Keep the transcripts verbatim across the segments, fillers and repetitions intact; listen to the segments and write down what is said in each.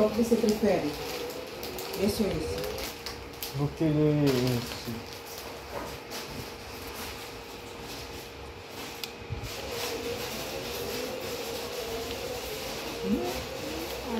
Qual que você prefere? Esse ou esse? Vou querer esse. Hum, hum.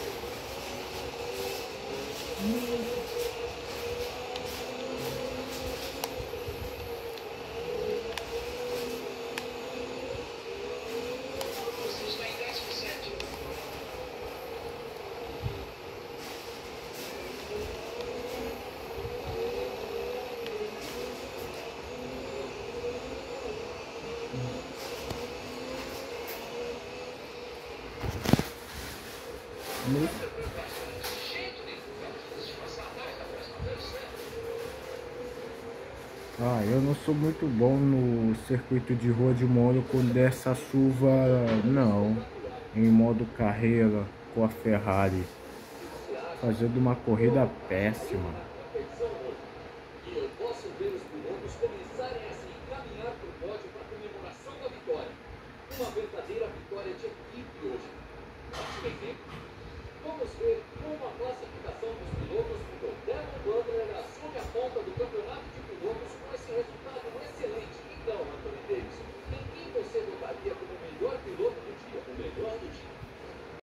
Ah, eu não sou muito bom no circuito de rua de Mônaco dessa chuva, não. Em modo carreira com a Ferrari, fazendo uma corrida péssima.